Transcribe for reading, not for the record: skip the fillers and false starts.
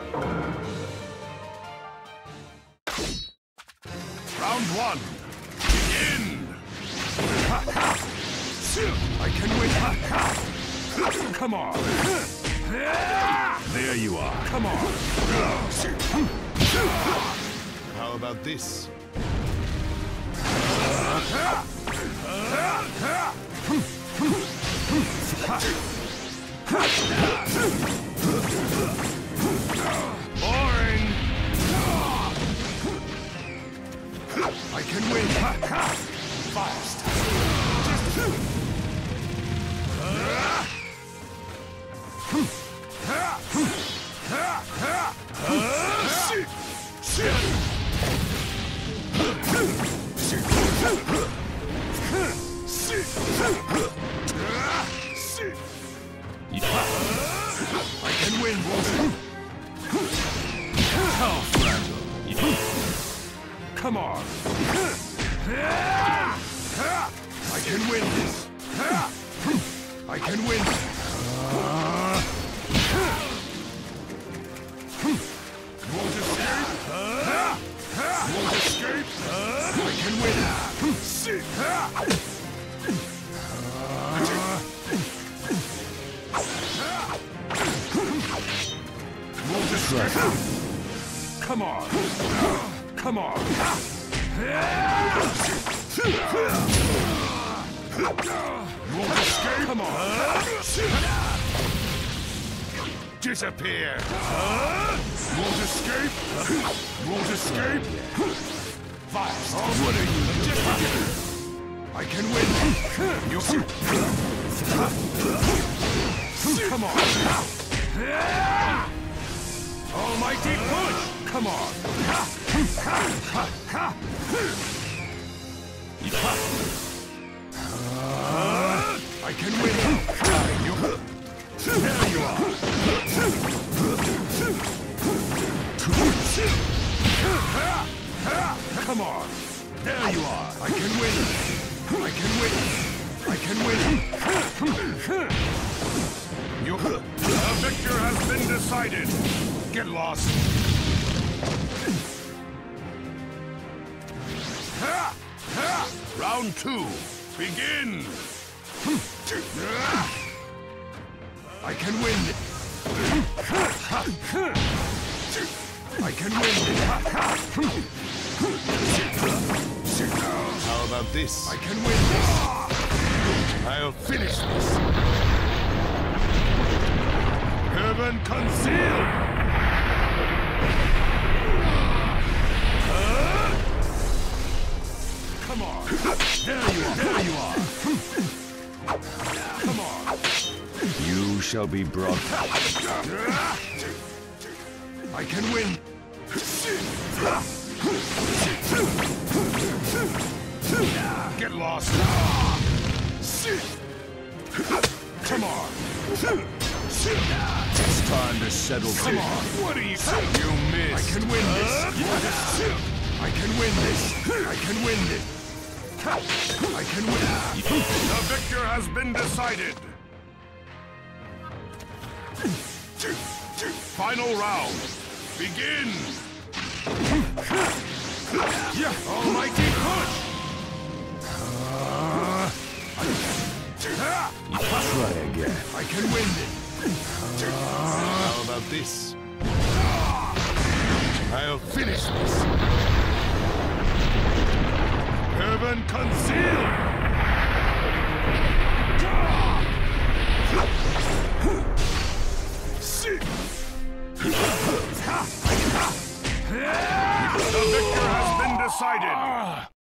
Round one. Begin! I can win. Come on. There you are. Come on. How about this? Boring. I can win. Fast. I can win. Come on. I can win this. I can win. Won't escape. Won't escape. I can win. Won't escape. Come on. Come on. Won't escape. Come on. Disappear. Won't escape. Won't escape. Fast. What are you? I can win. You. Come on. Almighty push. Come on. I can win. There you are. Come on. There you are. I can win. I can win. I can win. The victor has been decided. Get lost. Round two. Begin. I can win. I can win. How about this? I can win this. I'll finish this. Heaven concealed. Come on. There you are. There you are. Come on. You shall be brought. I can win. Get lost. Come on. It's time to settle. Come on. What are you saying? You missed. I can win this. I can win this. I can win this. I can win. The victor has been decided. Final round. Begin. Almighty push. Try again. I can win this. How about this? I'll finish this. Heaven concealed! The victor has been decided!